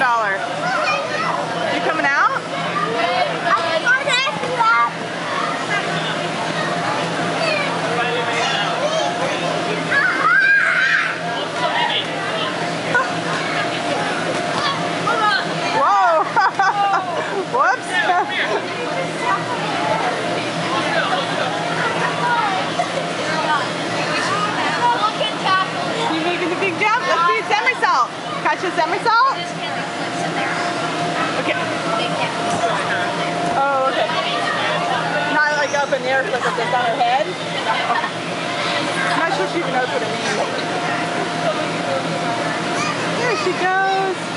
$1. You coming out? Whoa! Whoops! You making the big jump? Let's do a somersault. Catch a somersault? Okay. Oh, okay. Not like up in the air, like it's on her head? Okay. I'm not sure she even knows what it means. There she goes.